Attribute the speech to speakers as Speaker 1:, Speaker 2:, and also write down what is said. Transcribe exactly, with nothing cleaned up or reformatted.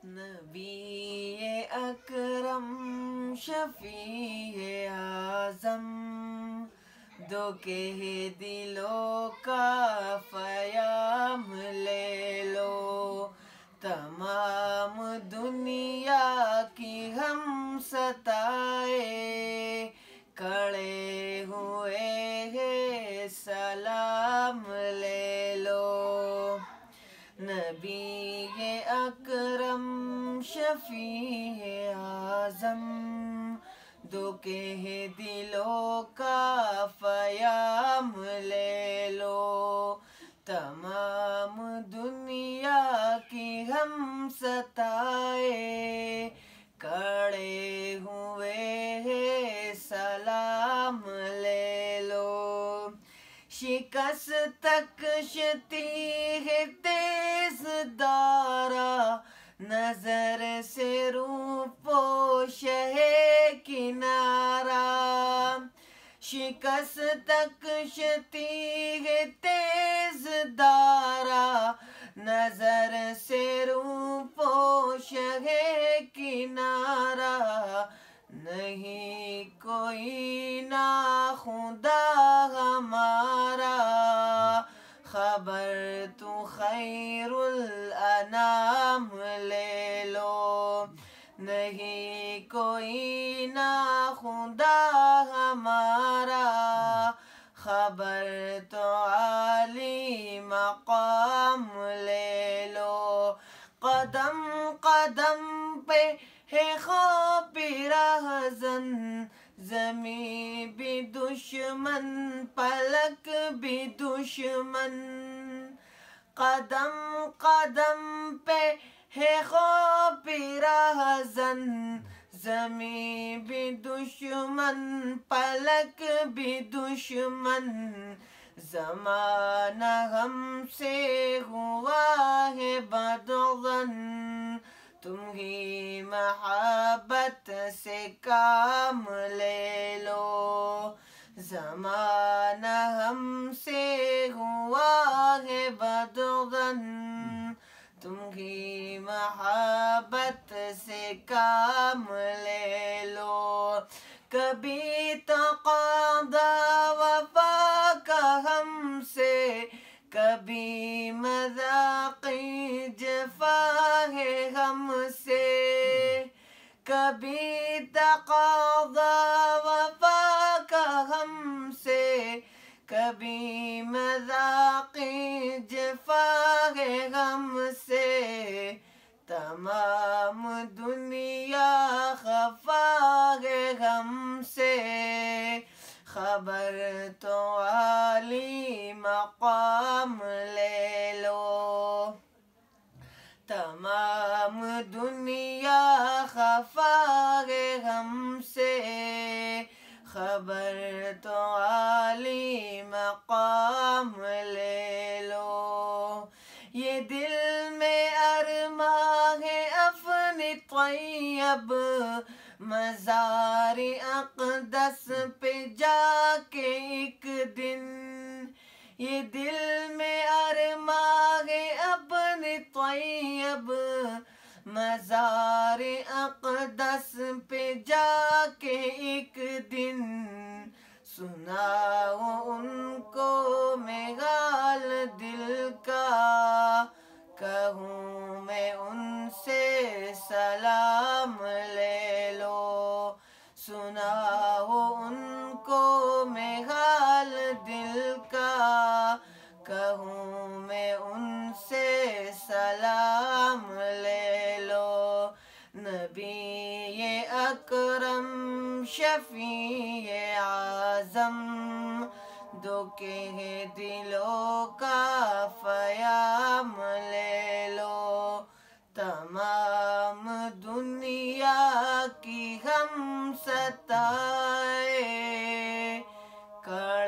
Speaker 1: نبی اکرم شفیع اعظم دکھے دلوں کا پیام لے لو، تمام دنیا کی ہم ستائے کھڑے ہوئے ہیں سلام لے لو۔ نبی اکرم شفیع اعظم دکھے دلوں کا پیام لے لو، تمام دنیا کی ہم ستائے کھڑے ہوئے ہیں سلام لے لو۔ شکست کشتی ہے تیز دارا، نظر سے رو پوش ہے کنارہ۔ شکست کشتی ہے تیز دارا، نظر سے رو پوش ہے کنارہ۔ نہیں کوئی ناخدا ہمارا، خبر تو خیر الانام لے لو۔ نہیں کوئی ناخدا ہمارا، خبر تو عالی مقام لے لو۔ قدم قدم پہ ہے خوف رہزن، زمیں بھی دشمن فلک بھی دشمن۔ قدم قدم پہ ہے خوف رہزن، زمیں بھی دشمن فلک بھی دشمن۔ زمانہ ہم سے ہوا ہے بدظن، تم ہی محبت سے کام لے لو۔ زمانہ ہم سے ہوا ہے بدظن، تم ہی محبت سے کام لے لو۔ کبھی تقاضا وفا کا ہم سے، کبھی مذاق جفا ہے ہم سے۔ کبھی تقاضا وفا کا ہم سے، کبھی مذاق جفا ہے ہم سے۔ تمام دنیا خفا ہے ہم سے، خبر تو عالی مقام لے لو۔ تمام دنیا خفا ہے ہم سے، خبر تو عالی مقام لے لو۔ یہ دل میں ارماں ہے اپنی طیب، مزار اقدس پہ جا کے ایک دن۔ یہ دل میں ارماں ہے اپنی طیب، مزار اقدس پہ جا کے ایک دن۔ سناؤ ان کو میں حال دل کا، کہوں میں ان سے سلام لے لو۔ سناؤ ان کو میں حال دل کا، کہوں میں ان سے سلام لے لو۔ نبی اکرم شفیع اعظم دکھے دلوں کا پیام لے لو، تمام دنیا کی ہم ستائے کھڑے